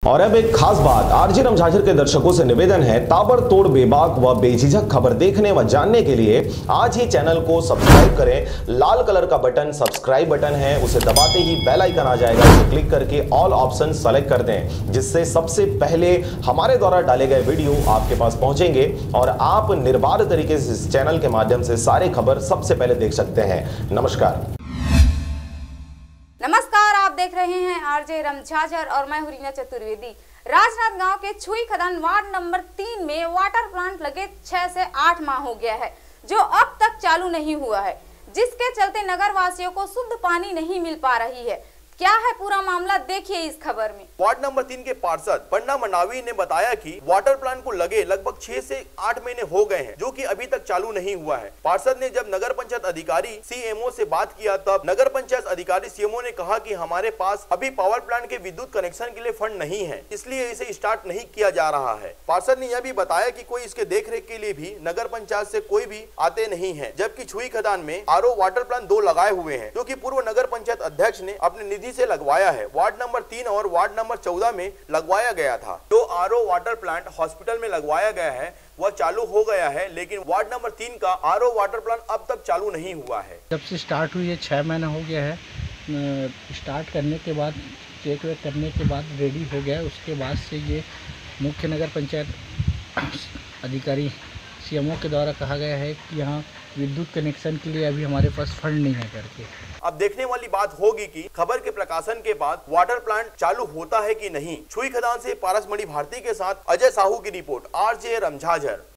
और अब एक खास बात, आरजे रमझाझर के दर्शकों से निवेदन है, ताबड़तोड़ बेबाक व बेझिझक खबर देखने व जानने के लिए आज ही चैनल को सब्सक्राइब करें। लाल कलर का बटन सब्सक्राइब बटन है, उसे दबाते ही बेल आइकन आ जाएगा, उसे क्लिक करके ऑल ऑप्शन सेलेक्ट कर दें, जिससे सबसे पहले हमारे द्वारा डाले गए वीडियो आपके पास पहुंचेंगे और आप निर्बाध तरीके से इस चैनल के माध्यम से सारे खबर सबसे पहले देख सकते हैं। नमस्कार। नमस्कार, आप देख रहे हैं आरजे रमझाझर और मैं हूं रीना चतुर्वेदी। राजनाथ गांव के छुई खदान वार्ड नंबर 3 में वाटर प्लांट लगे 6 से 8 माह हो गया है, जो अब तक चालू नहीं हुआ है, जिसके चलते नगर वासियों को शुद्ध पानी नहीं मिल पा रही है। क्या है पूरा मामला, देखिए इस खबर में। वार्ड नंबर 3 के पार्षद पन्ना मंडावी ने बताया कि वाटर प्लांट को लगे लगभग 6 से 8 महीने हो गए हैं, जो कि अभी तक चालू नहीं हुआ है। पार्षद ने जब नगर पंचायत अधिकारी सीएमओ से बात किया, तब नगर पंचायत अधिकारी सीएमओ ने कहा कि हमारे पास अभी पावर प्लांट के विद्युत कनेक्शन के लिए फंड नहीं है, इसलिए इसे स्टार्ट नहीं किया जा रहा है। पार्षद ने यह भी बताया कि कोई इसके देखरेख के लिए भी नगर पंचायत से कोई भी आते नहीं है, जबकि छुई खदान में आरओ वाटर प्लांट 2 लगाए हुए हैं, जो कि पूर्व नगर पंचायत अध्यक्ष ने अपने निधि से लगवाया है। वार्ड नंबर 3 और वार्ड नंबर 14 में लगवाया गया था। जो आरओ वाटर प्लांट हॉस्पिटल में लगवाया गया है वह चालू हो गया है, लेकिन वार्ड नंबर 3 का आरओ वाटर प्लांट अब तक चालू नहीं हुआ है। जब से स्टार्ट हुई है 6 महीना हो गया है। स्टार्ट करने के बाद चेक वेक करने के बाद रेडी हो गया है। उसके बाद से ये मुख्य नगर पंचायत अधिकारी सीएमओ के द्वारा कहा गया है कि यहाँ विद्युत कनेक्शन के लिए अभी हमारे पास फंड नहीं है करके। अब देखने वाली बात होगी कि खबर के प्रकाशन के बाद वाटर प्लांट चालू होता है कि नहीं। छुई खदान से पारस मणि भारती के साथ अजय साहू की रिपोर्ट, आरजे रमझाझर।